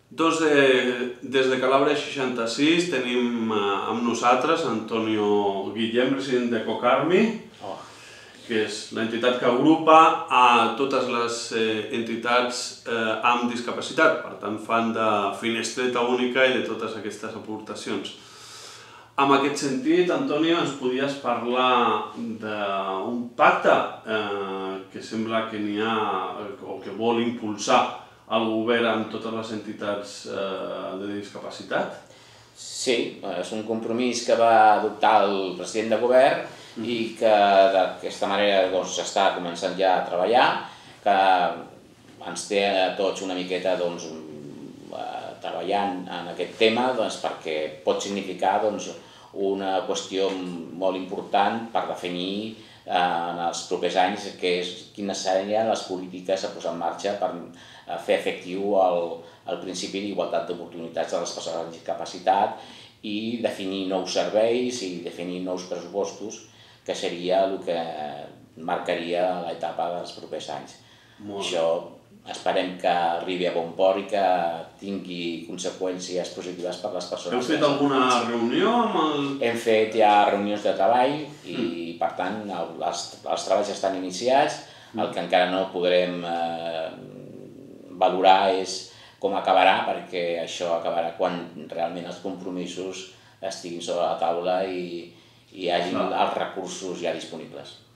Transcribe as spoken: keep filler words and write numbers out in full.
Doncs des de Calabria seixanta-sis tenim amb nosaltres Antonio Guillem, president de Cocarmi, que és l'entitat que agrupa a totes les entitats amb discapacitat. Per tant, fan de finestreta única i de totes aquestes aportacions. En aquest sentit, Antonio, ens podies parlar d'un pacte que sembla que n'hi ha o que vol impulsar el govern amb totes les entitats de discapacitat? Sí, és un compromís que va adoptar el president de govern i que d'aquesta manera s'està començant ja a treballar, que ens té a tots una miqueta treballant en aquest tema perquè pot significar una qüestió molt important per definir en els propers anys quines serien les polítiques a posar en marxa per fer efectiu el principi d'igualtat d'oportunitats de les persones amb discapacitat i definir nous serveis i definir nous pressupostos, que seria el que marcaria l'etapa dels propers anys. Això esperem que arribi a bon port i que tingui conseqüències positives per a les persones. Heu fet alguna reunió amb el...? Hem fet ja reunions de treball i, per tant, els treballs estan iniciats. El que encara no podrem valorar és com acabarà, perquè això acabarà quan realment els compromisos estiguin sobre la taula i hi hagi els recursos ja disponibles.